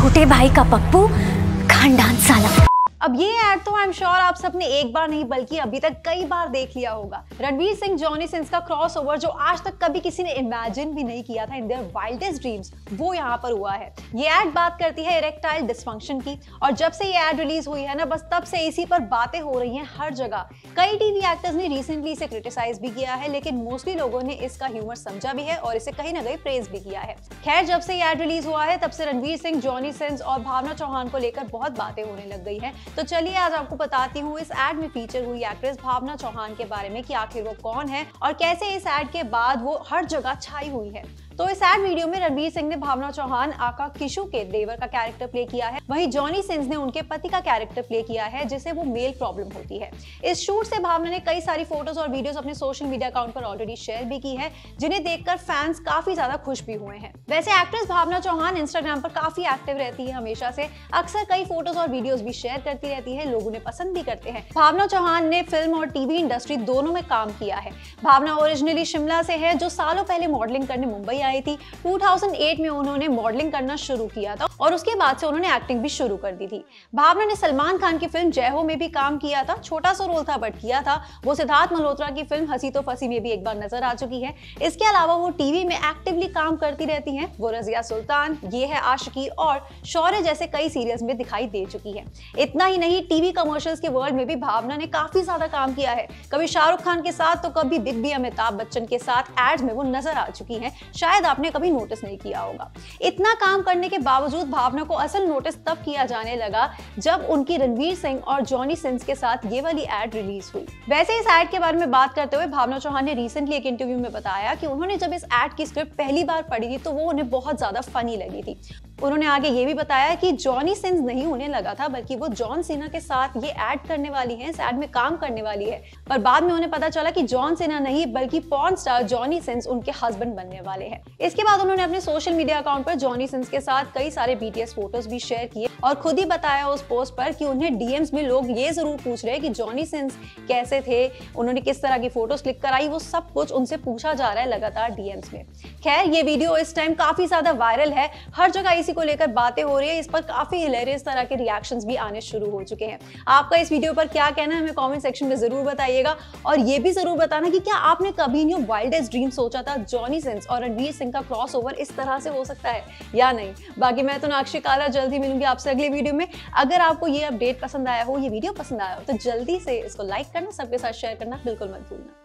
छोटे भाई का पप्पू खानदान साला। अब ये ऐड तो आई एम श्योर आप सबने एक बार नहीं बल्कि अभी तक कई बार देख लिया होगा। रणवीर सिंह जॉनी सिंस का क्रॉसओवर जो आज तक कभी किसी ने इमेजिन भी नहीं किया था इन देयर वाइल्डेस्ट ड्रीम्स, वो यहाँ पर हुआ है। ये ऐड बात करती है इरेक्टाइल डिसफंक्शन की, और जब से ये ऐड रिलीज हुई है ना, बस तब से इसी पर बातें हो रही हैं हर जगह। कई टीवी एक्टर्स ने रिसेंटली इसे क्रिटिसाइज भी किया है, लेकिन मोस्टली लोगों ने इसका ह्यूमर समझा भी है और इसे कहीं ना कहीं प्रेज भी किया है। खैर, जब से ये ऐड रिलीज हुआ है तब से रणवीर सिंह, जॉनी सिंस और भावना चौहान को लेकर बहुत बातें होने लग गई है। तो चलिए आज आपको बताती हूँ इस ऐड में फीचर हुई एक्ट्रेस भावना चौहान के बारे में कि आखिर वो कौन है और कैसे इस ऐड के बाद वो हर जगह छाई हुई है। तो इस ऐड वीडियो में रणवीर सिंह ने भावना चौहान आका किशु के देवर का कैरेक्टर प्ले किया है, वहीं जॉनी सिंस ने उनके पति का कैरेक्टर प्ले किया है जिसे वो मेल प्रॉब्लम होती है। इस शूट से भावना ने कई सारी फोटोज और वीडियोस अपने सोशल मीडिया अकाउंट पर ऑलरेडी शेयर भी की है, जिन्हें देखकर फैंस काफी ज्यादा खुश भी हुए हैं। वैसे एक्ट्रेस भावना चौहान इंस्टाग्राम पर काफी एक्टिव रहती है हमेशा से, अक्सर कई फोटोज और वीडियोस भी शेयर करती रहती है, लोग उन्हें पसंद भी करते हैं। भावना चौहान ने फिल्म और टीवी इंडस्ट्री दोनों में काम किया है। भावना ओरिजिनली शिमला से है, जो सालों पहले मॉडलिंग करने मुंबई आई थी। 2008 में उन्होंने मॉडलिंग करना शुरू किया था और उसके बाद से उन्होंने एक्टिंग भी शुरू कर दी थी। भावना ने सलमान खान की फिल्म जय हो में भी काम किया था, छोटा सा रोल था बट किया था। वो सिद्धार्थ मल्होत्रा की फिल्म हंसी तो फंसी में भी एक बार नजर आ चुकी है। इसके अलावा वो टीवी में एक्टिवली काम करती रहती हैं। वो रजिया सुल्तान, ये है आशिकी और शौर्य जैसे कई सीरियल्स में दिखाई दे चुकी है। इतना ही नहीं, टीवी कमर्शियल्स के वर्ल्ड में भी भावना ने काफी ज्यादा काम किया है। कभी शाहरुख खान के साथ तो कभी बिग बी अमिताभ बच्चन के साथ एड्स में वो नजर आ चुकी हैं। शायद आपने कभी नोटिस नहीं किया होगा। इतना काम करने के बावजूद भावना को असल नोटिस तब किया जाने लगा जब उनकी रणवीर सिंह और जॉनी सिंस के साथ ये वाली एड रिलीज हुई। वैसे इस एड के बारे में बात करते हुए भावना चौहान ने रिसेंटली एक इंटरव्यू में बताया कि उन्होंने जब इस एड की स्क्रिप्ट पहली बार पढ़ी थी तो वो उन्हें बहुत ज्यादा फनी लगी थी। उन्होंने आगे ये भी बताया कि जॉनी सिंस नहीं उन्हें लगा था, बल्कि वो जॉन सीना के साथ ये ऐड करने वाली हैं, इस ऐड में काम करने वाली है। पर बाद में उन्हें पता चला कि जॉन सीना नहीं बल्कि पॉर्न स्टार जॉनी सिंस उनके हस्बैंड बनने वाले हैं। इसके बाद उन्होंने अपने सोशल मीडिया अकाउंट पर जॉनी सिंस के साथ कई सारे बीटीएस फोटोज भी शेयर किए और खुद ही बताया उस पोस्ट पर कि उन्हें डीएम्स में लोग ये जरूर पूछ रहे हैं कि जॉनी सिंस कैसे थे, उन्होंने किस तरह की फोटोज क्लिक कराई, वो सब कुछ उनसे पूछा जा रहा है लगातार डीएम्स में। खैर, ये वीडियो इस टाइम काफी ज्यादा वायरल है, हर जगह इसी को लेकर बातें हो रही है। इस पर काफी हिलेरियस तरह के रिएक्शंस भी आने शुरू हो चुके हैं। आपका इस वीडियो पर क्या कहना है हमें कमेंट सेक्शन में जरूर बताइएगा, और ये भी जरूर बताना कि क्या आपने कभी न्यू वाइल्डेस्ट ड्रीम सोचा था जॉनी सिंस और रणवीर सिंह का क्रॉसओवर इस तरह से हो सकता है या नहीं। बाकी मैं तो नाक्षी काला जल्द ही मिलूंगी आपसे अगले वीडियो में। अगर आपको ये अपडेट पसंद आया हो, ये वीडियो पसंद आया हो, तो जल्दी से इसको लाइक करना, सबके साथ शेयर करना बिल्कुल मत भूलना।